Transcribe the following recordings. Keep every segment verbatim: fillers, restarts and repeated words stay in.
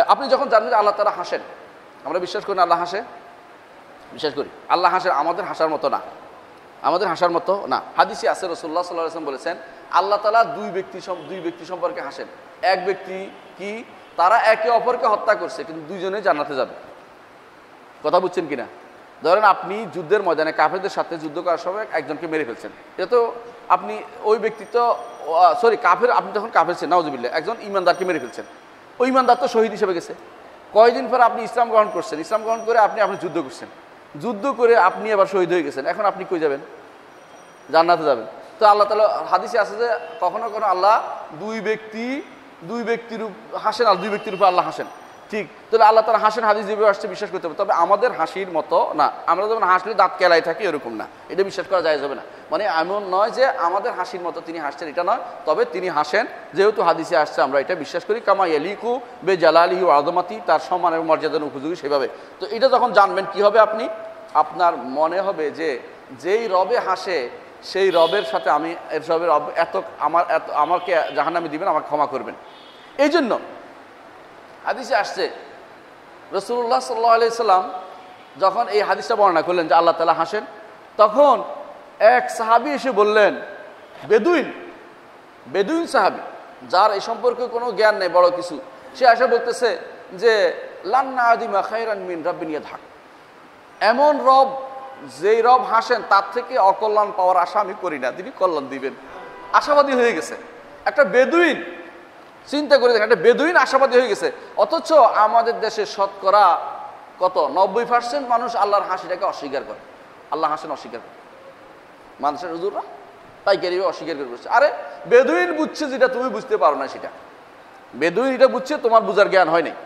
আপনি যখন জানবেন আল্লাহ তাআলা হাসেন, আমরা বিশ্বাস করি না আল্লাহ হাসে? বিশ্বাস করি। আল্লাহ হাসেন, আমাদের হাসার মতো না, আমাদের হাসার মতো না। হাদিসে আছে রাসূলুল্লাহ সাল্লাল্লাহু আলাইহি ওয়াসাল্লাম বলেছেন আল্লাহ তাআলা দুই ব্যক্তি দুই ব্যক্তি সম্পর্কে হাসেন। এক ব্যক্তি কি, তারা একে অপরকে হত্যা করছে কিন্তু দুইজনে জান্নাতে যাবে। কথা বুঝছেন কিনা? ধরেন আপনি যুদ্ধের ময়দানে কাফেরদের সাথে যুদ্ধ করার সময় একজনকে মেরে ফেলছেন, এটা তো আপনি ওই ব্যক্তি তো সরি কাফের, আপনি তখন কাফের ছিলেন, নাউজুবিল্লাহ, একজন ইমানদারকে মেরে ফেলছেন, ওই ইমানদার তো শহীদ হিসেবে গেছে। কয়দিন পর আপনি ইসলাম গ্রহণ করছেন, ইসলাম গ্রহণ করে আপনি আপনি যুদ্ধ করছেন, যুদ্ধ করে আপনি আবার শহীদ হয়ে গেছেন, এখন আপনি কই যাবেন? জান্নাতে যাবেন। তো আল্লাহ তাআলা হাদিসে আছে যে কখনো কখনো আল্লাহ দুই ব্যক্তি দুই ব্যক্তির হাসেন, আর দুই ব্যক্তির উপর আল্লাহ হাসেন। ঠিক, তাহলে আল্লাহ তাআলা হাসেন, হাদিস যেভাবে আসছে বিশ্বাস করতে হবে। তবে আমাদের হাসির মতো না, আমরা যেমন হাসলে দাঁত কেলাই থাকি এরকম না, এটা বিশ্বাস করা যায় যাবে না। মানে এমন নয় যে আমাদের হাসির মতো তিনি হাসছেন, এটা নয়। তবে তিনি হাসেন, যেহেতু হাদিসে আসছে আমরা এটা বিশ্বাস করি। কামা ইয়ালিকু বে জালালিহি ওয়া আযমাতি, তার সম্মান এবং মর্যাদার উপযোগী সেভাবে। তো এটা যখন জানবেন কি হবে, আপনি আপনার মনে হবে যে যেই রবে হাসে সেই রবের সাথে আমি রবের রব এত আমার এত আমাকে জাহান্নামে দিবেন, আমাকে ক্ষমা করবেন। এই জন্য হাদিসে আসছে রাসূলুল্লাহ সাল্লাল্লাহু আলাইহি সাল্লাম যখন এই হাদিসটা বর্ণনা করলেন যে আল্লাহ তাআলা হাসেন, তখন এক সাহাবী এসে বললেন, বেদুইন বেদুইন সাহাবী, যার এই সম্পর্কে কোনো জ্ঞান নেই বড় কিছু, সে এসে বলতেছে যে লান নাদিমা খায়রান মিন রাব্বিন ইয়াদহাক, এমন রব যেই রব হাসেন তার থেকে অকল্যাণ পাওয়ার আশা আমি করি না, তিনি কল্যাণ দিবেন। আশাবাদী হয়ে গেছে একটা বেদুইন। চিন্তা করে দেখেন, একটা বেদুইন আশাবাদী হয়ে গেছে। অথচ আমাদের দেশে শতকরা কত নব্বই পার্সেন্ট মানুষ আল্লাহর হাসিটাকে অস্বীকার করে, আল্লাহ হাসেন অস্বীকার করে। মানুষের হুজুররা পাইকারি অস্বীকার করে বসছে। আরে বেদুইন বুঝছে যেটা তুমি বুঝতে পারো না, সেটা বেদুইন এটা বুঝছে, তোমার বুঝার জ্ঞান হয় নাই।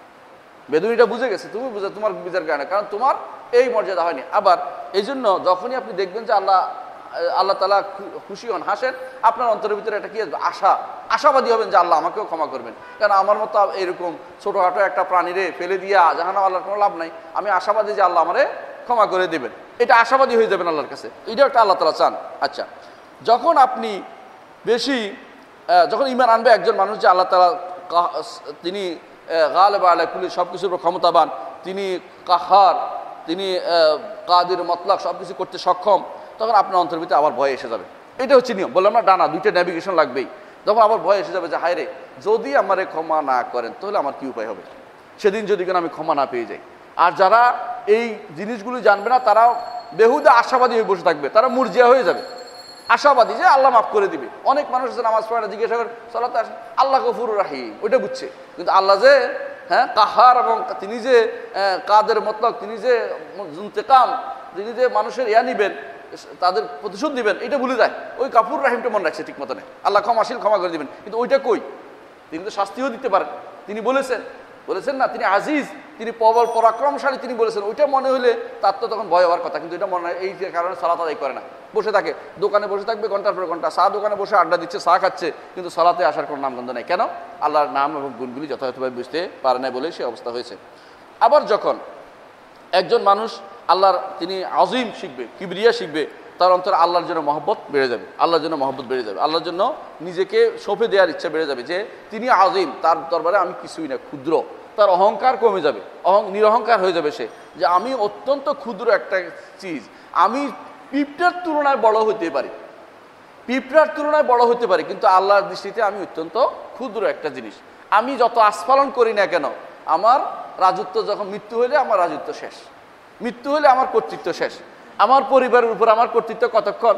বেদুইন এটা বুঝে গেছে, তুমি বুঝে তোমার বুঝার জ্ঞান, কারণ তোমার এই মর্যাদা হয়নি। আবার এই জন্য যখনই আপনি দেখবেন যে আল্লাহ আল্লাহ তাআলা খুশি হন, হাসেন, আপনার অন্তরের ভিতরে একটা কি আশা, আশাবাদী হবেন যে আল্লাহ আমাকেও ক্ষমা করবেন। কারণ আমার মতো এরকম ছোটোখাটো একটা প্রাণীরে ফেলে দিয়া জাহান্নামে আল্লাহর কোনো লাভ নাই, আমি আশাবাদী যে আল্লাহ আমারে ক্ষমা করে দেবেন, এটা আশাবাদী হয়ে যাবেন আল্লাহর কাছে। এটা একটা আল্লাহ তাআলা চান। আচ্ছা, যখন আপনি বেশি যখন ঈমান আনবে একজন মানুষ যে আল্লাহ তাআলা তিনি গালিব আলা কুল্লি, সব কিছুর উপর ক্ষমতাবান, তিনি কাহার, তিনি কাদির মতলক, সব কিছু করতে সক্ষম, তখন আপনার অন্তর ভিতরে আবার ভয় এসে যাবে। এটা হচ্ছে নিয়ম, বললাম না, ডানা দুইটা নেভিগেশন লাগবেই। তখন আবার ভয় এসে যাবে যে হায় রে, যদি আমারে ক্ষমা না করেন তাহলে আমার কি উপায় হবে সেদিন, যদি কেন আমি ক্ষমা না পেয়ে যাই। আর যারা এই জিনিসগুলো জানবে না, তারা বেহুদা আশাবাদী হয়ে বসে থাকবে, তারা মুরজিয়া হয়ে যাবে, আশাবাদী যে আল্লাহ মাফ করে দিবে। অনেক মানুষ আছে নামাজ পড়ে না, জিজ্ঞাসা করে সালাতে আসেন, আল্লাহ গফুর রাহিম, ওইটা বুঝছে, কিন্তু আল্লাহ যে হ্যাঁ কাহার, এবং তিনি যে কাদের মতলব, তিনি যে ইন্তেকাম, তিনি যে মানুষের ইয়া নিবেন, তাদের প্রতিশোধ দিবেন, এটা ভুলে যায়। ওই কাফুর রাহিমটা মনে রাখছে ঠিক মতো নেই, আল্লাহ ক্ষমাশীল, ক্ষমা করে দিবেন, কিন্তু ওইটা কই? তিনি তো শাস্তিও দিতে পারেন, তিনি বলেছেন বলেছেন না, তিনি আজিজ, তিনি প্রবল পরাক্রমশালী, তিনি বলেছেন। ওইটা মনে হলে তার তো তখন ভয় হওয়ার কথা, কিন্তু এটা মনে হয় এই কারণে সালাত আদায় করে না, বসে থাকে দোকানে, বসে থাকবে ঘন্টার পর ঘন্টা, চা দোকানে বসে আড্ডা দিচ্ছে, চা খাচ্ছে, কিন্তু সালাতে আসার কোনো নামগন্ধ নেই। কেন? আল্লাহর নাম এবং গুণগুলি যথাযথভাবে বুঝতে পারে না বলে সে অবস্থা হয়েছে। আবার যখন একজন মানুষ আল্লাহর তিনি আজিম শিখবে, কিবরিয়া শিখবে, তার অন্তরে আল্লাহর জন্য মহব্বত বেড়ে যাবে, আল্লাহর জন্য মহব্বত বেড়ে যাবে, আল্লাহর জন্য নিজেকে সঁপে দেওয়ার ইচ্ছা বেড়ে যাবে, যে তিনি আজিম, তার দরবারে আমি কিছুই না, ক্ষুদ্র। তার অহংকার কমে যাবে, অহং নিরহংকার হয়ে যাবে সে, যে আমি অত্যন্ত ক্ষুদ্র একটা চিজ, আমি পিঁপড়ার তুলনায় বড় হতে পারি, পিঁপড়ার তুলনায় বড় হতে পারি, কিন্তু আল্লাহর দৃষ্টিতে আমি অত্যন্ত ক্ষুদ্র একটা জিনিস। আমি যত আস্ফালন করি না কেন, আমার রাজত্ব যখন মৃত্যু হলে আমার রাজত্ব শেষ, মৃত্যু হলে আমার কর্তৃত্ব শেষ। আমার পরিবারের উপর আমার কর্তৃত্ব কতক্ষণ?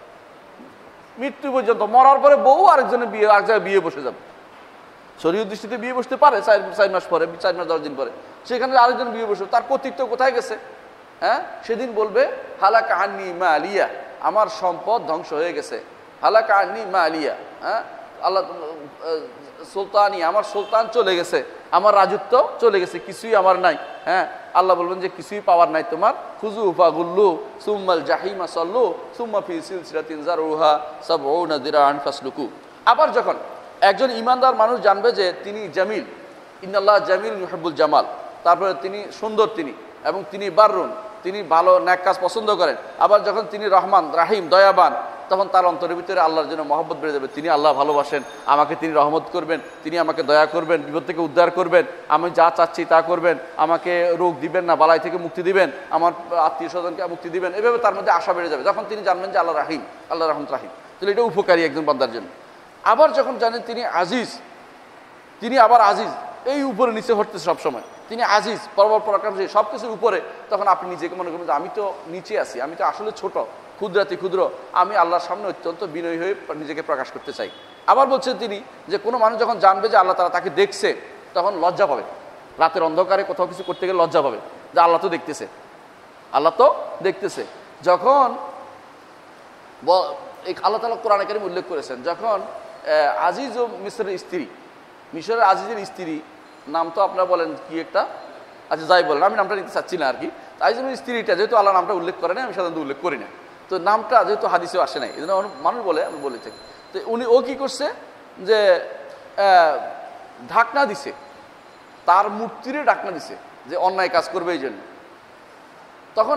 মৃত্যু পর্যন্ত। মরার পরে বউ আরেকজনের বিয়ে, আরেক জায়গায় বিয়ে বসে যাবে। শরীয়ত দৃষ্টিতে বিয়ে বসতে পারে চার চার মাস পরে, চার মাস দশ দিন পরে, সেখানে আরেকজন বিয়ে বসে, তার কর্তৃত্ব কোথায় গেছে? হ্যাঁ, সেদিন বলবে হালাকা আন্নি মা আলিয়া, আমার সম্পদ ধ্বংস হয়ে গেছে। হালাকা আন্নি মা আলিয়া, হ্যাঁ, আল্লাহ সুলতানি, আমার সুলতান চলে গেছে, আমার রাজত্ব চলে গেছে, কিছুই আমার নাই। হ্যাঁ, আল্লাহ বলবেন যে কিছুই পাওয়ার নাই তোমার। খুজু ফাগুল্লু সুম্মাল জাহিমা সাল্লু সুম্মা ফি সিলসিলাতিন যারউহা সাবউনা যিরাআন ফাসলুকু। আবার যখন একজন ইমানদার মানুষ জানবে যে তিনি জামিল, ইন্নাল্লাহ জামিল ইউহিব্বুল জামাল, তারপরে তিনি সুন্দর, তিনি এবং তিনি বাররুন, তিনি ভালো ন্যাক কাজ পছন্দ করেন। আবার যখন তিনি রহমান রাহিম, দয়াবান, তখন তার অন্তরের ভিতরে আল্লাহর জন্য মহব্বত বেড়ে যাবে। তিনি আল্লাহ ভালোবাসেন, আমাকে তিনি রহমত করবেন, তিনি আমাকে দয়া করবেন, বিপদ থেকে উদ্ধার করবেন, আমি যা চাচ্ছি তা করবেন, আমাকে রোগ দিবেন না, বালাই থেকে মুক্তি দিবেন, আমার আত্মীয় স্বজনকে মুক্তি দিবেন। এভাবে তার মধ্যে আশা বেড়ে যাবে যখন তিনি জানবেন যে আল্লাহ রাহিম, আল্লাহ রহমত রাহিম। তাহলে এটা উপকারী একজন বান্দার জন্য। আবার যখন জানেন তিনি আজিজ, তিনি আবার আজিজ, এই উপরে নিচে হচ্ছে সবসময়, তিনি আজিজ, পরবর পরাক্রমশালী, সব কিছুর উপরে, তখন আপনি নিজেকে মনে করবেন যে আমি তো নিচে আছি, আমি তো আসলে ছোট, ক্ষুদ্রাতি ক্ষুদ্র, আমি আল্লাহর সামনে অত্যন্ত বিনয়ী হয়ে নিজেকে প্রকাশ করতে চাই। আবার বলছেন তিনি যে কোনো মানুষ যখন জানবে যে আল্লাহ তাআলা তাকে দেখছে, তখন লজ্জা পাবে। রাতের অন্ধকারে কোথাও কিছু করতে গেলে লজ্জা পাবে যে আল্লাহ তো দেখতেছে, আল্লাহ তো দেখতেছে। যখন এই আল্লাহ তাআলা কোরআনে কারীমে উল্লেখ করেছেন, যখন আজিজ ও মিসরের স্ত্রী, মিশরের আজিজের স্ত্রী, নাম তো আপনারা বলেন কি একটা, আচ্ছা যাই বলেন, আমি নামটা নিতে চাচ্ছি না আর কি। আজিজের স্ত্রীটা যেহেতু আল্লাহ নামটা উল্লেখ করে না, আমি সাধারণত উল্লেখ করি না, তো নামটা যেহেতু হাদিসেও আসে নাই, এই জন্য মানুষ বলে, আমি বলে থাকি। তো উনি ও কী করছে যে ঢাকনা দিছে, তার মূর্তিরে ঢাকনা দিছে যে অন্যায় কাজ করবে এই জন্য। তখন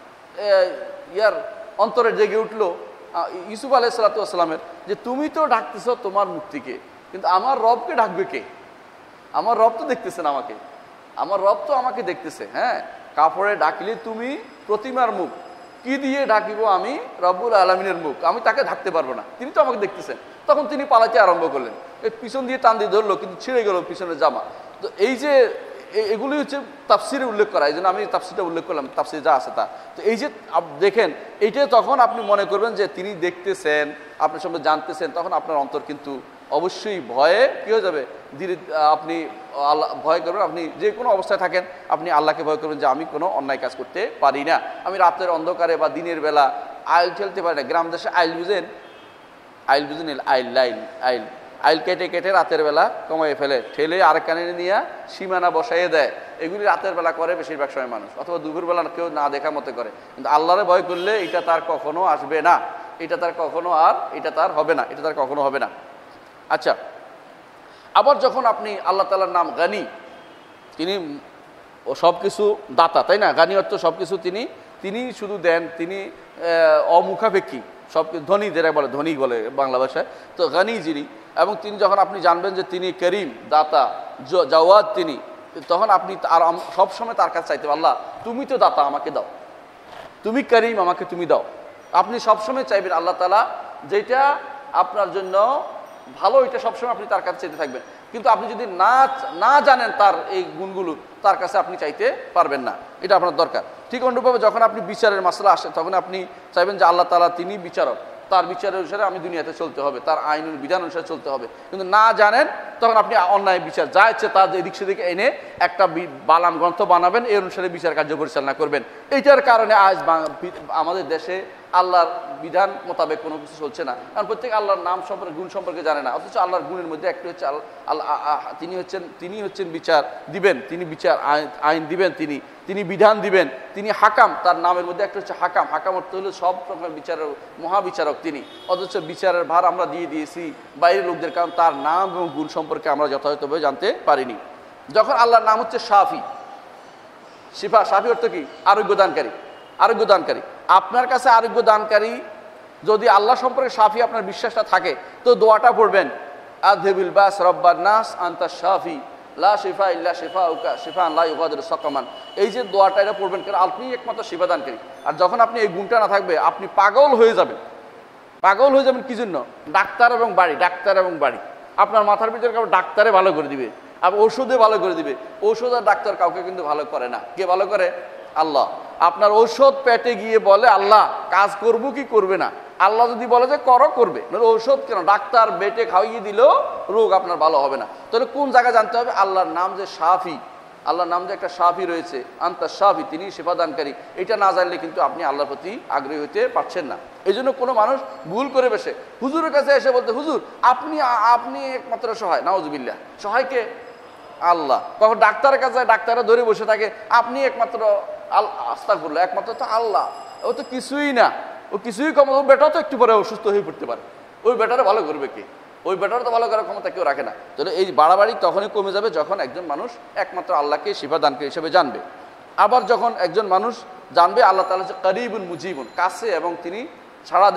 ইয়ার অন্তরে জেগে উঠলো ইউসুফ আলাইহিসসালামের যে তুমি তো ঢাকতেছ তোমার মূর্তিকে, কিন্তু আমার রবকে ঢাকবে কে? আমার রব তো দেখতেছেন আমাকে, আমার রব তো আমাকে দেখতেছে। হ্যাঁ, কাপড়ে ঢাকলে তুমি প্রতিমার মুখ, কি দিয়ে ঢাকিব আমি রব্বুল আলামিনের মুখ, আমি তাকে ঢাকতে পারবো না, তিনি তো আমাকে দেখতেছেন। তখন তিনি পালাতে আরম্ভ করলেন, এই পিছন দিয়ে টান দিয়ে ধরলো, কিন্তু ছিঁড়ে গেল পিছনের জামা। তো এই যে এগুলি হচ্ছে তাফসিরে উল্লেখ করা, এই জন্য আমি তাফসিরটা উল্লেখ করলাম, তাফসিরে যা আছে তা। তো এই যে দেখেন, এইটা তখন আপনি মনে করবেন যে তিনি দেখতেছেন, আপনার সঙ্গে জানতেছেন, তখন আপনার অন্তর কিন্তু অবশ্যই ভয়ে কী হয়ে যাবে, ধীরে আপনি আল্লাহ ভয় করবেন। আপনি যে কোনো অবস্থায় থাকেন, আপনি আল্লাহকে ভয় করবেন যে আমি কোনো অন্যায় কাজ করতে পারি না, আমি রাতের অন্ধকারে বা দিনের বেলা আইল ঠেলতে পারি না। গ্রাম দেশে আইল বুঝেন, আইল বুঝেন, আইল লাইন আইল আইল কেটে কেটে রাতের বেলা কমাইয়ে ফেলে, ঠেলে আর কানে নিয়ে সীমানা বসাইয়ে দেয়। এগুলি রাতের বেলা করে বেশিরভাগ সময় মানুষ, অথবা দুপুরবেলা কেউ না দেখা মতে করে। কিন্তু আল্লাহরে ভয় করলে এটা তার কখনো আসবে না, এটা তার কখনো আর এটা তার হবে না, এটা তার কখনো হবে না। আচ্ছা, আবার যখন আপনি আল্লাহ তাআলার নাম গানি, তিনি সব কিছু দাতা, তাই না? গানি অর্থ সব কিছু তিনি তিনি শুধু দেন, তিনি অমুখাপেক্ষী, সব ধনী, যেটা বলে ধনী বলে বাংলা ভাষায়, তো গানি যিনি, এবং তিনি যখন আপনি জানবেন যে তিনি করিম, দাতা, জাওয়াদ তিনি, তখন আপনি আর সবসময় তার কাছে চাইতে, আল্লাহ তুমি তো দাতা, আমাকে দাও, তুমি করিম, আমাকে তুমি দাও। আপনি সবসময় চাইবেন আল্লাহ তাআলা যেটা আপনার জন্য ভালো, এটা সবসময় আপনি তার কাছে চাইতে থাকবেন। কিন্তু আপনি যদি না না জানেন তার এই গুণগুলো, তার কাছে আপনি চাইতে পারবেন না, এটা আপনার দরকার। ঠিক অনুরূপভাবে যখন আপনি বিচারের মাসলা আসে, তখন আপনি চাইবেন যে আল্লাহ তাআলা তিনি বিচারক, তার বিচারের অনুসারে আমি দুনিয়াতে চলতে হবে, তার আইন বিধান অনুসারে চলতে হবে। কিন্তু না জানেন, তখন আপনি অন্যায় বিচার যা ইচ্ছে তার এদিক সেদিকে এনে একটা বালান গ্রন্থ বানাবেন, এই অনুসারে বিচার কার্য পরিচালনা করবেন। এইটার কারণে আজ আমাদের দেশে আল্লাহর বিধান মোতাবেক কোনো কিছু চলছে না, কারণ প্রত্যেক আল্লাহর নাম সম্পর্কে, গুণ সম্পর্কে জানে না। অথচ আল্লাহর গুণের মধ্যে একটা হচ্ছে আল্লাহ, তিনি হচ্ছেন তিনি হচ্ছেন বিচার দিবেন, তিনি বিচার আইন দিবেন, তিনি তিনি বিধান দিবেন, তিনি হাকাম, তার নামের মধ্যে একটা হচ্ছে হাকাম। হাকাম অর্থ হলো সব রকমের বিচারের মহাবিচারক তিনি। অথচ বিচারের ভার আমরা দিয়ে দিয়েছি বাইরের লোকদের, কারণ তার নাম এবং গুণ সম্পর্কে আমরা যথাযথভাবে জানতে পারিনি। যখন আল্লাহর নাম হচ্ছে শাফি, শিফা, শাফি অর্থ কি? আরোগ্য দানকারী, আরোগ্য দানকারী। আপনার কাছে আরোগ্য দানকারী যদি আল্লাহ সম্পর্কে শাফি আপনার বিশ্বাসটা থাকে, তো দোয়াটা পড়বেন, আযহিবিল বাস রব্বান নাস আনতা শাফি লা শিফা ইল্লা শিফাউকা শিফাআন লা ইউগাদিরু সাকামান। এই যে দোয়াটা, এটা পড়বেন, কারণ আপনি একমাত্র শিফা দানকারী। আর যখন আপনি এই গুণটা না থাকবে, আপনি পাগল হয়ে যাবেন। পাগল হয়ে যাবেন কি জন্য? ডাক্তার এবং বাড়ি, ডাক্তার এবং বাড়ি। আপনার মাথার ভিতরে কারো ডাক্তারে ভালো করে দিবে, আর ওষুধে ভালো করে দিবে। ওষুধ আর ডাক্তার কাউকে কিন্তু ভালো করে না। কে ভালো করে? আল্লাহ। আপনার ঔষধ পেটে গিয়ে বলে আল্লাহ কাজ করব কি করবে না, আল্লাহ যদি বলে যে করো, করবে। ঔষধ কেন, ডাক্তার বেটে খাইয়ে দিলেও রোগ আপনার ভালো হবে না। তাহলে কোন জায়গায় জানতে হবে? আল্লাহর নাম যে শাফি, আল্লাহর নাম যে একটা শাফি রয়েছে, আনতা শাফি, তিনি শিফাদানকারী, এটা না জানলে কিন্তু আপনি আল্লাহর প্রতি আগ্রহী হতে পারছেন না। এই জন্য কোনো মানুষ ভুল করে বসে হুজুরের কাছে এসে বলতে, হুজুর আপনি আপনি একমাত্র সহায়, নাউজুবিল্লাহ। সহায়কে আল্লাহ। কখন ডাক্তারের কাছে ডাক্তাররা ধরে বসে থাকে, আপনি একমাত্র আস্তাগফিরুল্লাহ, একমাত্র তো আল্লাহ। ও তো কিছুই না, ও কিছুই কম, ও বেটা তো একটু পরে অসুস্থ হয়ে পড়তে পারে, ওই বেটারে ভালো করবে কে? ওই বেটার তো ভালো করার ক্ষমতা কেউ রাখে না। তাহলে এই বাড়াবাড়ি তখনই কমে যাবে যখন একজন মানুষ একমাত্র আল্লাহকে শিফা দানকারী হিসেবে জানবে। আবার যখন একজন মানুষ জানবে আল্লাহ তাআলা হচ্ছে করিবুন মুজিবুন, কাছে এবং তিনি সাড়া দেন,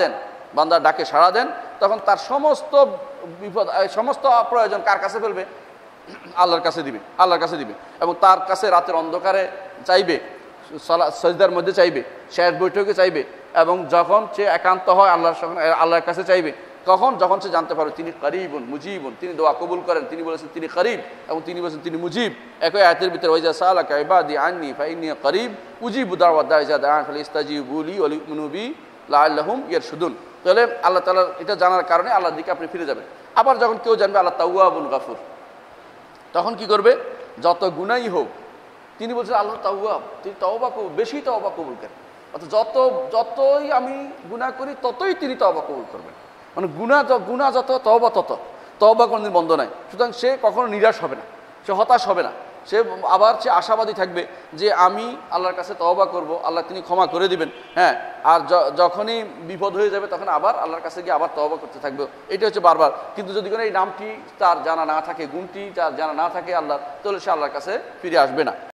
বান্দার ডাকে সাড়া দেন, তখন তার সমস্ত বিপদ সমস্ত প্রয়োজন কার কাছে ফেলবে? আল্লাহর কাছে দিবে, আল্লাহর কাছে দিবে এবং তার কাছে রাতের অন্ধকারে চাইবে, সজদার মধ্যে চাইবে, শেষ বৈঠকে চাইবে এবং যখন সে একান্ত হয় আল্লাহর আল্লাহর কাছে চাইবে, তখন যখন সে জানতে পারবে তিনি করিবুন মুজিবুন, তিনি দোয়া কবুল করেন, তিনি বলেছেন তিনি করিব এবং তিনি বলেছেন তিনি মুজিব। একই আয়াতের ভিতরে ওয়াইজা সালাকা ইবাদি আন্নি ফাইন্নী করিব উজিবু দাওয়াত দাঈ ইযা দাআন ফালিস্তাজিবু লি ওয়া লিউমিনু বি লাআল্লাহুম ইয়ারশুদুন। তাহলে আল্লাহ তাআলার এটা জানার কারণে আল্লাহর দিকে আপনি ফিরে যাবেন। আবার যখন কেউ জানবে আল্লাহ তাওয়াবুন গাফুর, তখন কি করবে? যত গুনাহই হোক, তিনি বলছেন আল্লাহ তাওয়াব, তিনি তওবা কবুল, বেশি তওবা কবুল করেন। অর্থাৎ যত যতই আমি গুনাহ করি ততই তিনি তওবা কবুল করবেন। মানে গুনাহ গুনাহ যত তওবা তত, তওবা কোনোদিন বন্ধ নাই। সুতরাং সে কখনো নিরাশ হবে না, সে হতাশ হবে না, সে আবার সে আশাবাদী থাকবে যে আমি আল্লাহর কাছে তওবা করব, আল্লাহ তিনি ক্ষমা করে দিবেন। হ্যাঁ, আর যখনই বিপদ হয়ে যাবে তখন আবার আল্লাহর কাছে গিয়ে আবার তওবা করতে থাকবে। এটা হচ্ছে বারবার। কিন্তু যদি কোনো এই নামটি তার জানা না থাকে, গুণটি তার জানা না থাকে আল্লাহ, তাহলে সে আল্লাহর কাছে ফিরে আসবে না।